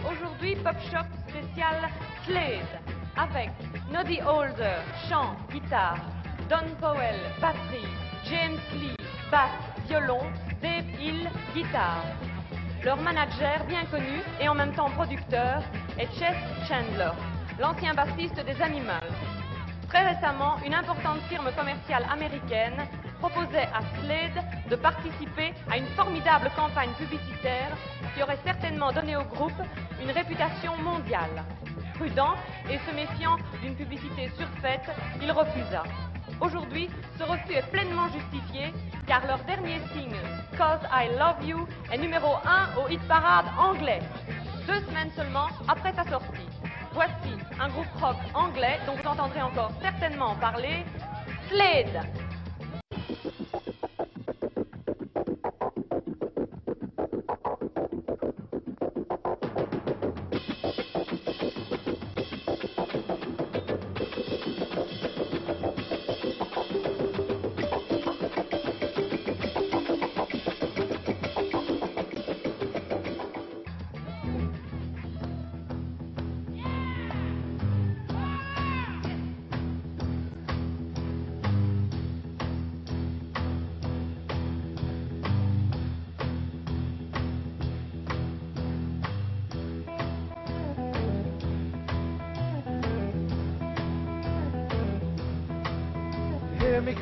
Aujourd'hui, Popshop spécial Slade, avec Noddy Holder, chant, guitare, Don Powell, batterie, James Lee, basse, violon, Dave Hill, guitare. Leur manager, bien connu et en même temps producteur, est Chess Chandler, l'ancien bassiste des Animals. Très récemment, une importante firme commerciale américaine proposait à Slade de participer à une formidable campagne publicitaire qui aurait certainement donné au groupe une réputation mondiale. Prudent et se méfiant d'une publicité surfaite, il refusa. Aujourd'hui, ce refus est pleinement justifié car leur dernier single, Cause I Love You, est numéro 1 au hit parade anglais, 2 semaines seulement après sa sortie. Voici un groupe rock anglais dont vous entendrez encore certainement parler, Slade. Hear me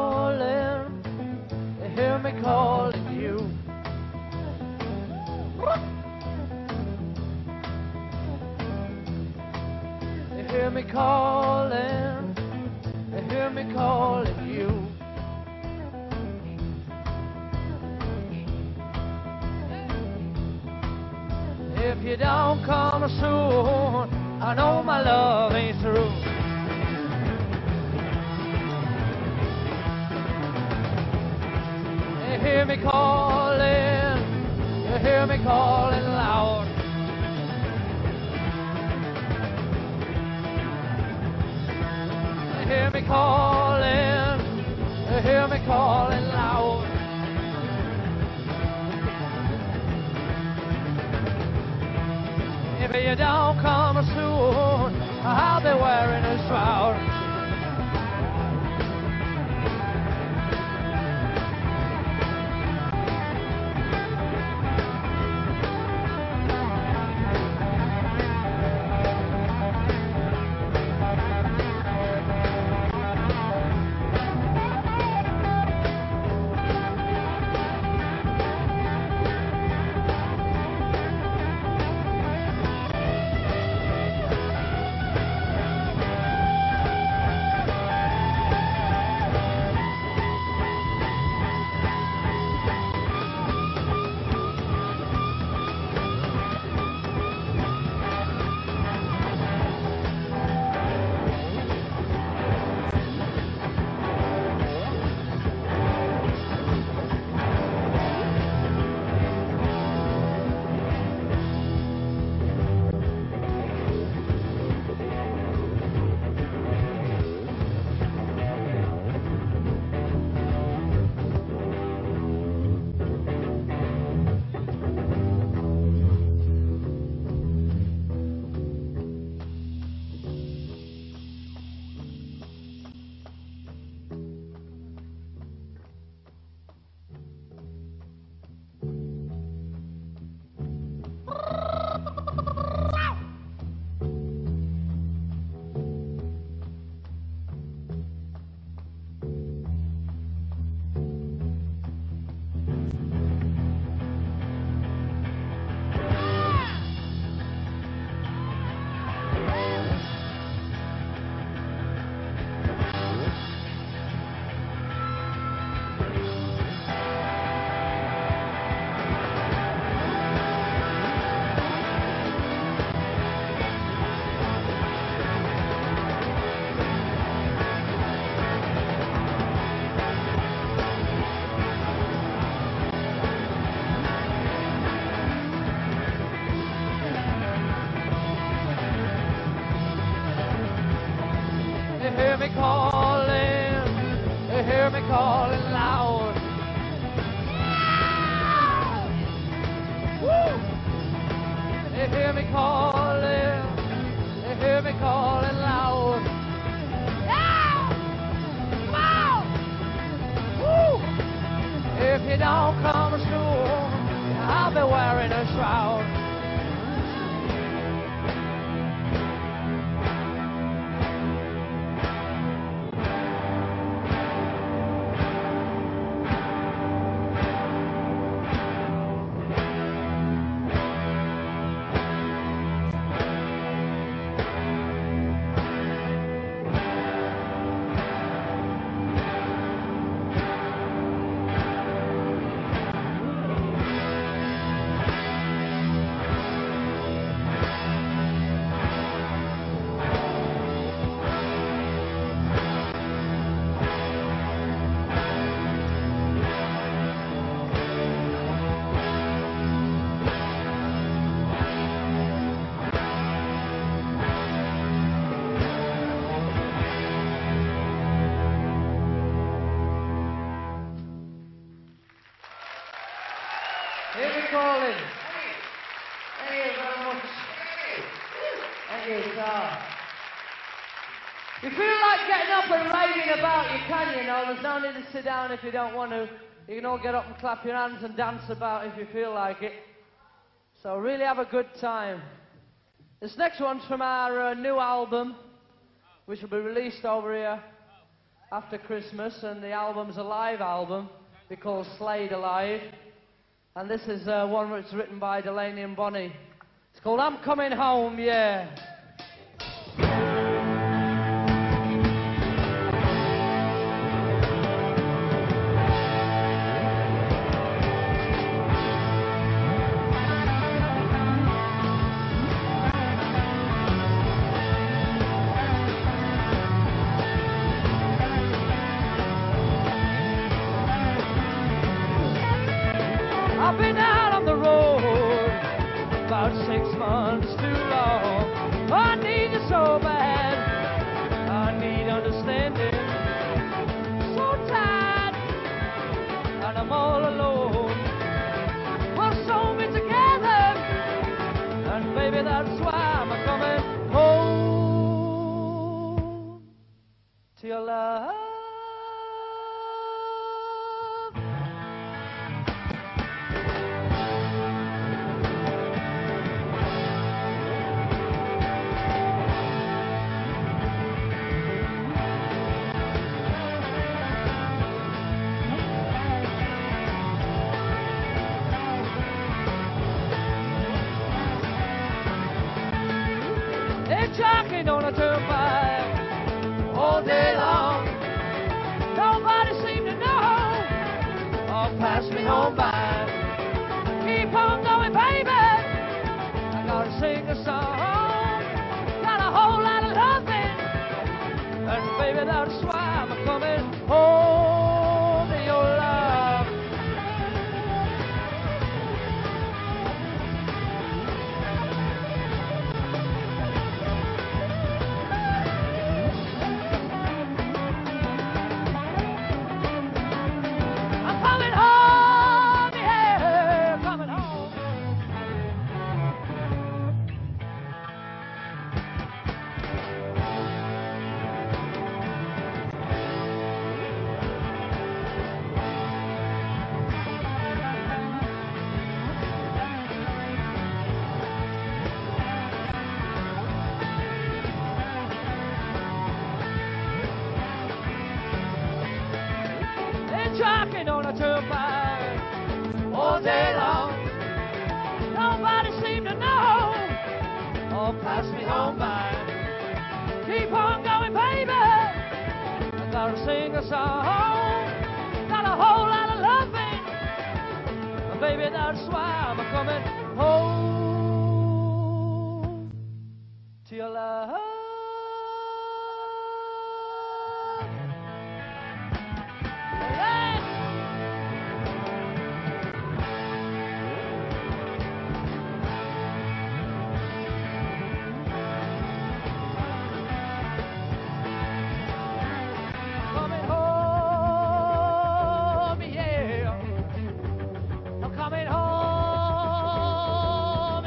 calling you. Hear me calling you. If you don't come soon, I know my love ain't through. Hear me calling, you hear me calling loud. You hear me calling, you hear me calling loud. If you don't come soon, I'll be wearing a shroud. hear me calling loud. Woo! You hear me calling. They hear me calling loud. Yeah! Come on! Woo! If you don't come soon, I'll be wearing a shroud. You feel like getting up and raving about, you can, you know. There's no need to sit down if you don't want to. You can all get up and clap your hands and dance about if you feel like it. So really have a good time. This next one's from our new album, which will be released over here after Christmas. And the album's a live album. It's called Slade Alive. And this is one that's written by Delaney and Bonnie. It's called I'm Coming Home, yeah. I've been out on the road about 6 months too long. I need you so bad, I need understanding. So tired, and I'm all alone. We'll soon be together, and baby, that's why I'm coming home to your love. Jockeying on a turnpike all day long. Nobody seemed to know or pass me on by. Keep on going, baby. I gotta sing a song. Got a whole lot of loving, and baby, that's why I'm coming home to your love. Jockeying on a turnpike all day long. Nobody seemed to know or pass me on by. Keep on going, baby. I gotta sing a song. Got a whole lot of loving, and baby, that's why I'm coming home to your love. Coming home,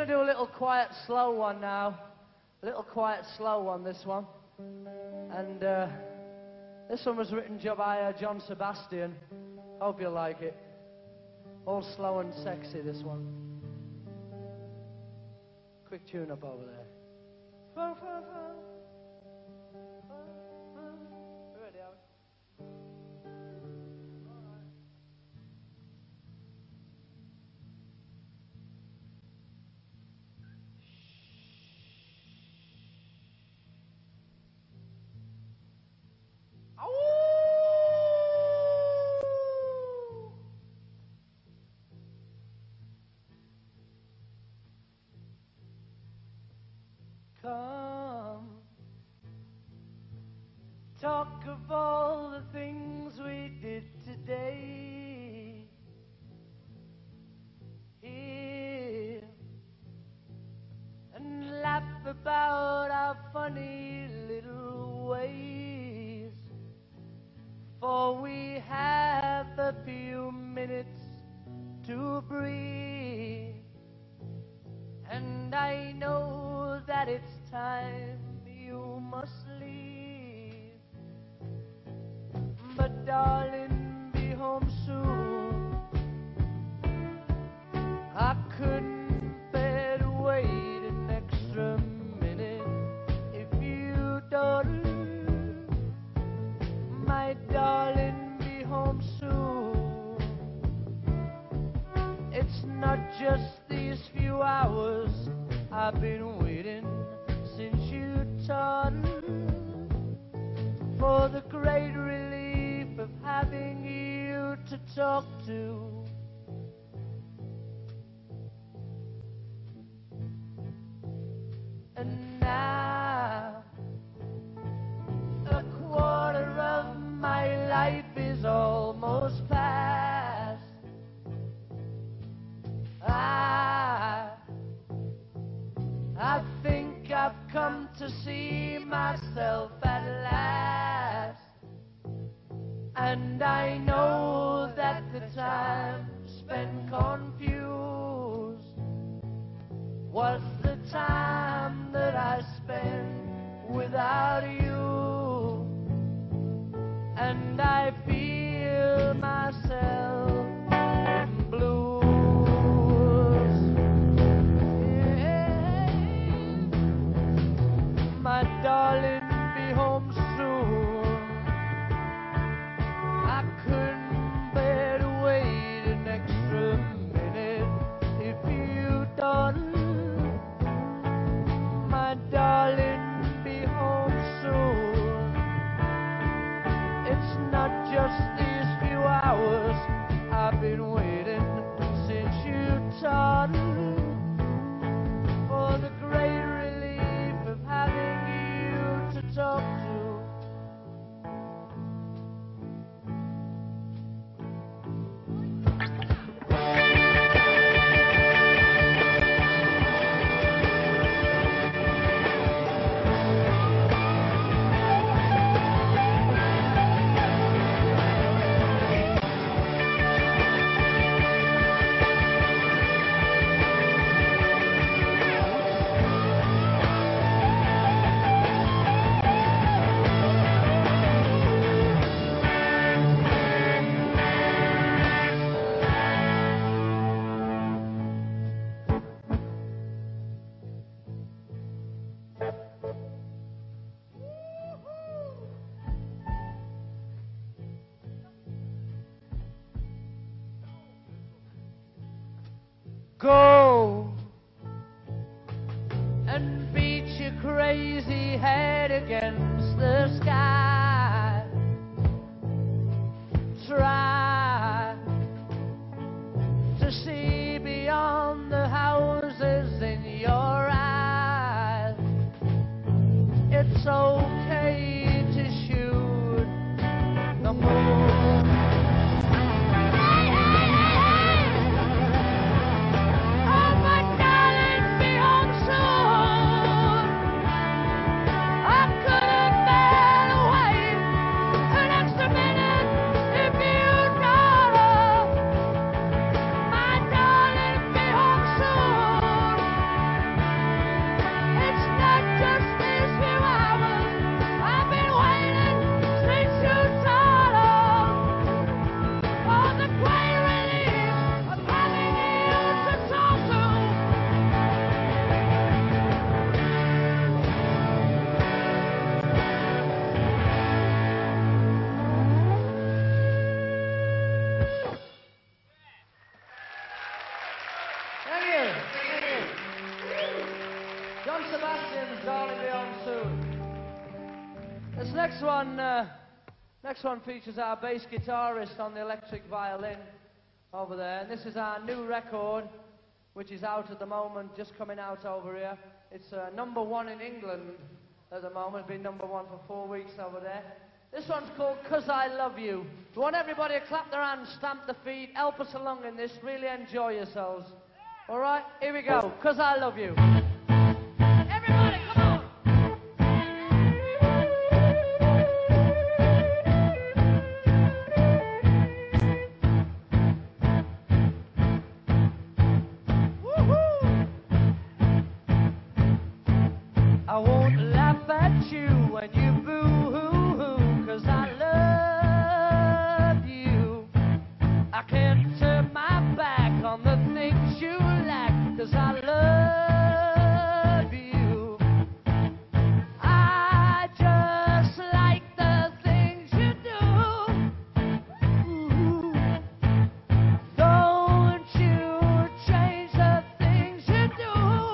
do a little quiet, slow one now. A little quiet, slow one, this one. And this one was written by John Sebastian. Hope you like it. All slow and sexy, this one. Quick tune up over there. Ready, are we? Come, talk of all the things we did today. Here, and laugh about our funny little ways. For we have a few minutes to breathe. And I know that it's time you must leave. But darling, be home soon. I couldn't bear to wait an extra minute if you don't. My darling, be home soon. It's not just these few hours I've been waiting since you turned, for the great relief of having you to talk to. And now a quarter of my life is almost past. I think I've come to see myself at last. And I know that the time spent confused was the time that I spent without you. And I feel myself in blues. My darling, be home soon. I couldn't bear to wait an extra minute if you don't. My darling, be home soon. It's not just these few hours I've been waiting since you turned, for the great relief of having you to talk to. Go and beat your crazy head against the sky. Try to see beyond the houses in your eyes. It's okay to shoot the moon. Next one features our bass guitarist on the electric violin over there. And this is our new record, which is out at the moment, just coming out over here. It's #1 in England at the moment. It's been #1 for 4 weeks over there. This one's called 'Cause I Love You. We want everybody to clap their hands, stamp their feet, help us along in this, really enjoy yourselves. All right, here we go. 'Cause I Love You. Everybody, come on. I won't laugh at you when you boo-hoo-hoo, 'cause I love you. I can't turn my back on the things you lack, 'cause I love you. I just like the things you do. Ooh. Don't you change the things you do.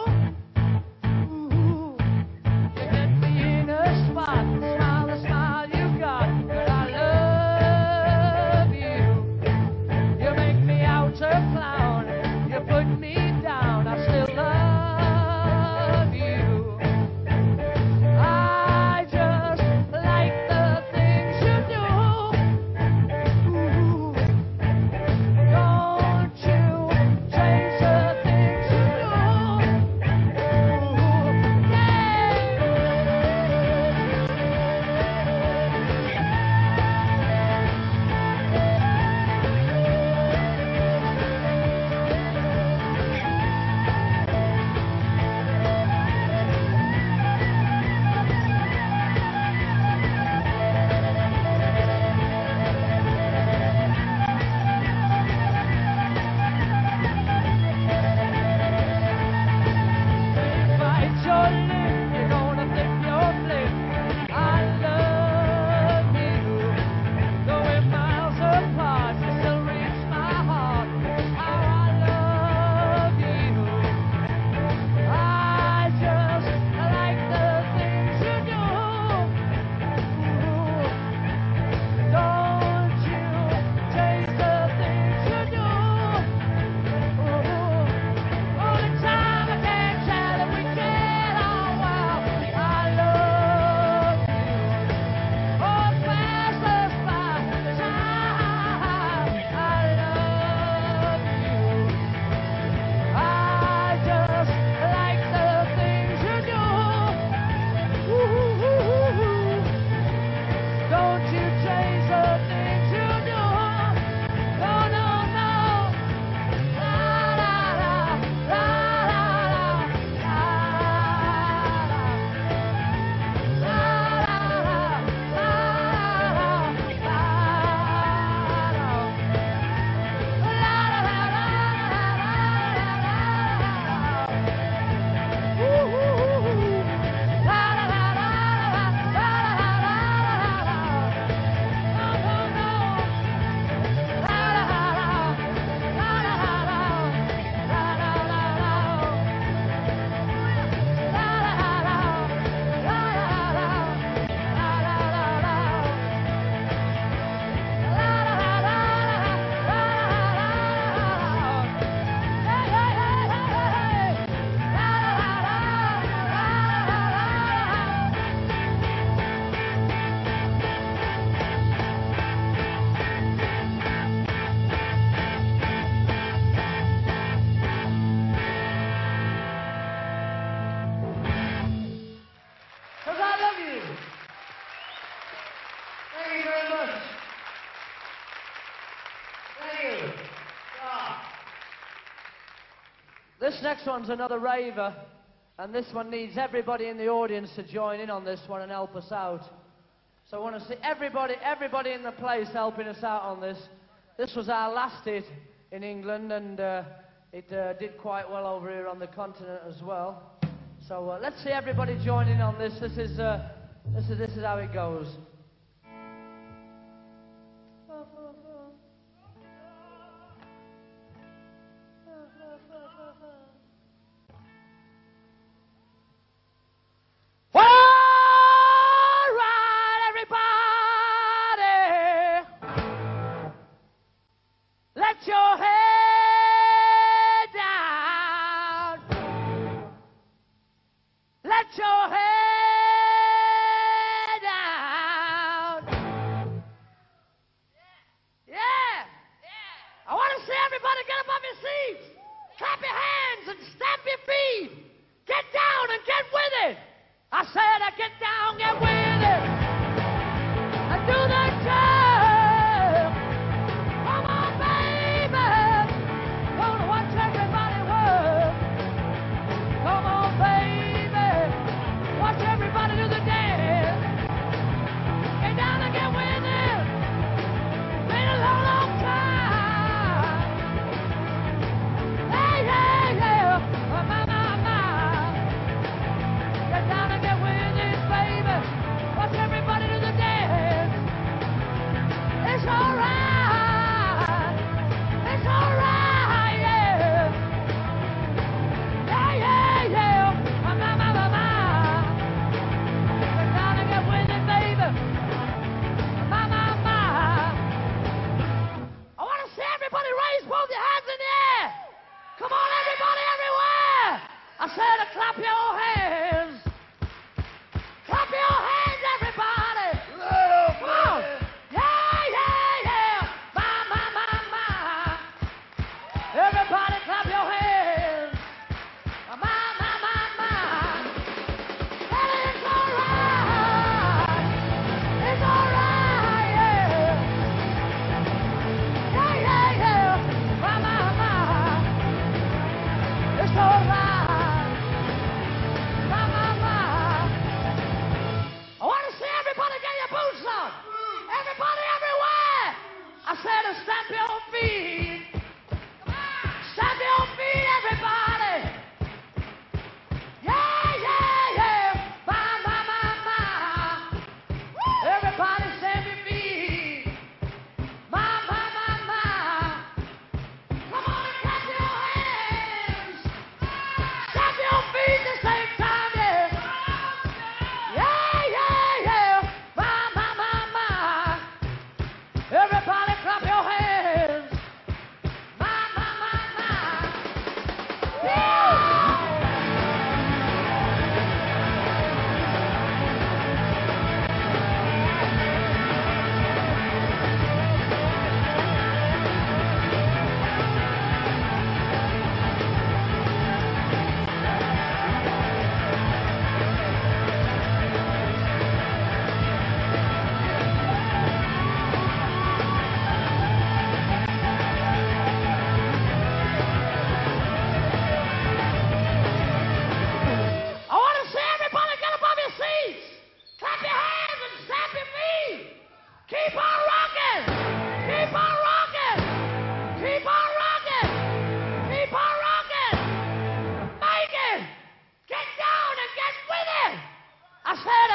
Ooh. You get me in a spot, smile the smile you got, but I love you. You make me out a clown, you put me down, I still love you. I just like the things you do. Ooh. Don't you change the things you do. Ooh. Bite your lip, you're gonna flip your flip. I love you. Though we're miles apart, you still reach my heart. How I love you. I just like the things you do. Ooh. Don't you change the things you do. Ooh. All the time I can't tell if we get on well. I love you. Oh, pass us by time. I love you. I just like the things you do. Ooh. Don't you change the things you do. No, no, no. La la la, la la la, la la Because I love you. Thank you very much. Thank you. This next one's another raver, and this one needs everybody in the audience to join in on this one and help us out. So I want to see everybody in the place helping us out on this. This was our last hit in England, and it did quite well over here on the continent as well. So let's see everybody join in on this. This is how it goes. All right, everybody.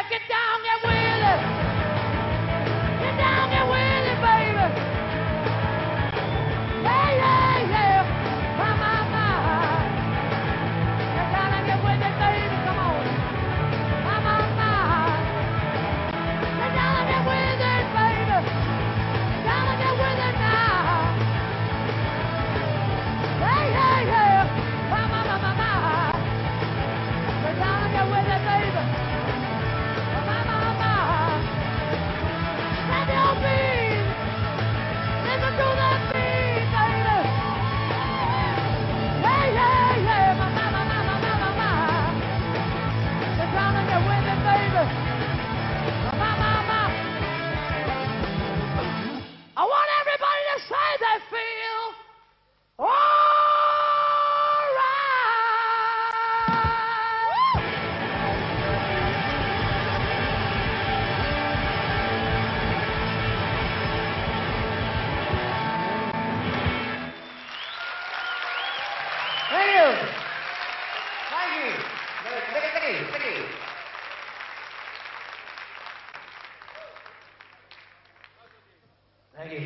get down, get with it. Get down, get with it, baby. Yeah, yeah, yeah. My, my, my. Get down and get with it, baby. Come on. My, my, my. Get down and get with it, baby. Get down and get with it now. Yeah, yeah, yeah. My, my, my, my, my. Get down and get with it, baby. My, my, my. Stand your beat. Listen to that beat, baby. Yeah, yeah, yeah. My, my, my, my, my, my, my. Get down and get with it, baby. My, my, my. I want everybody to say they feel all right. Thank you. Thank you. Thank you. Thank you.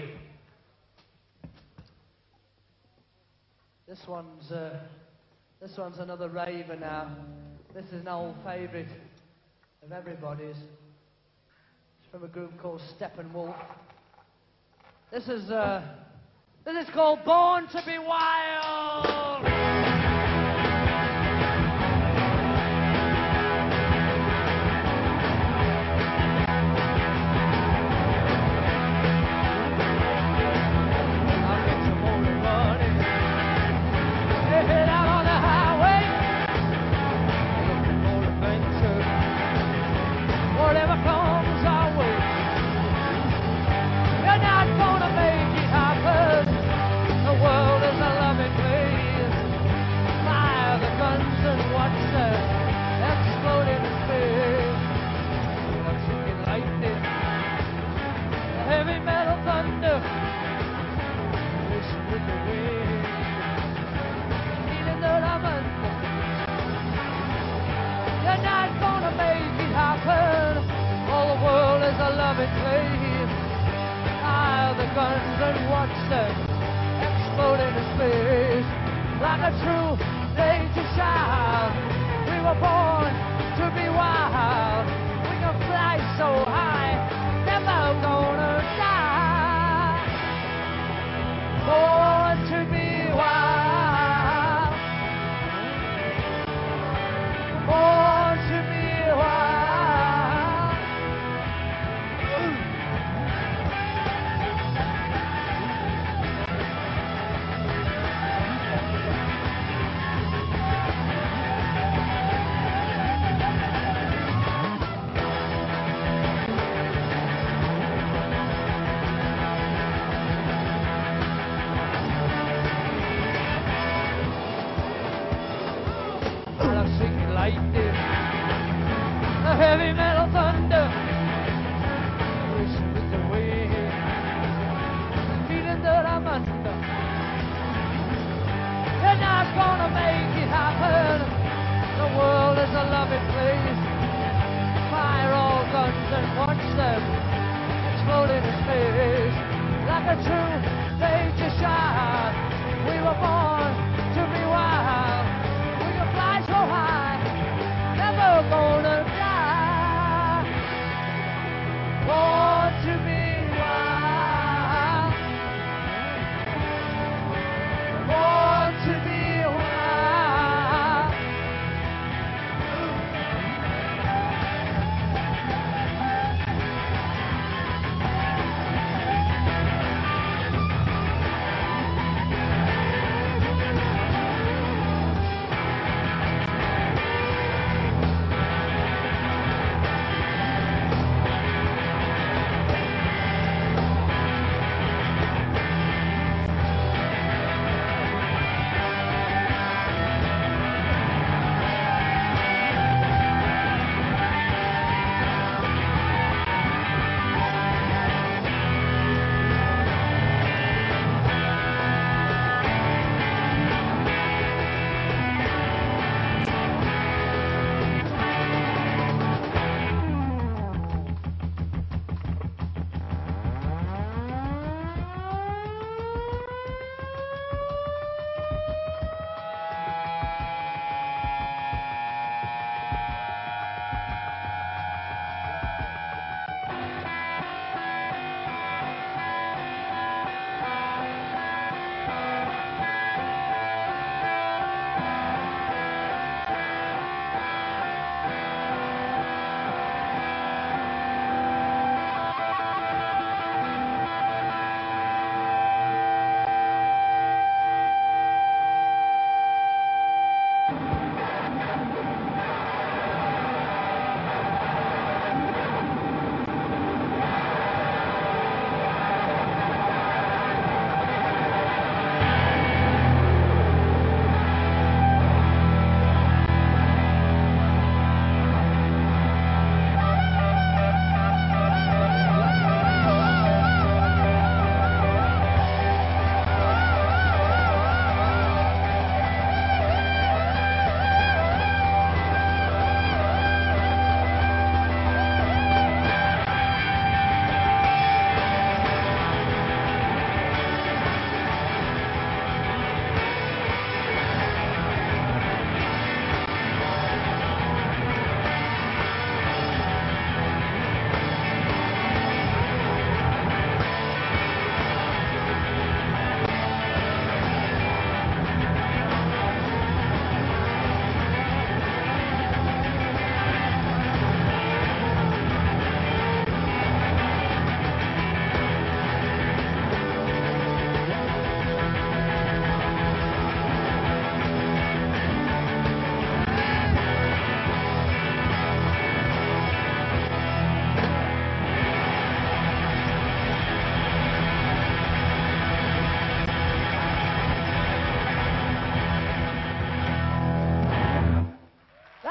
This one's another raver now. This is an old favourite of everybody's. It's from a group called Steppenwolf. This is called Born to Be Wild. I'll get some more running. Head out on the highway, looking for adventure. Whatever comes our way, you're not gonna make it happen. The world is a loving place. Fire the guns and watch them explode in space. I'm seeing lightning, heavy metal thunder. Listen with the wind. You're not gonna make it happen. All the world is a loving place. Fire the guns and watch them explode into space. Like a true nature child, we were born to be wild. We can fly so high, never gonna die. Born to be wild. Born to be wild. Lightning, a heavy metal thunder, listen with the wind, feeling that I'm under. You're not gonna make it happen. The world is a loving place. Fire all guns and watch them explode into space. Like a true nature child, we were born to be wild. We can fly so high, never gonna die. Born to be wild. Born to be wild.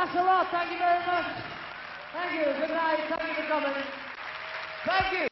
That's a lot. Thank you very much. Thank you. Good night. Thank you for coming. Thank you.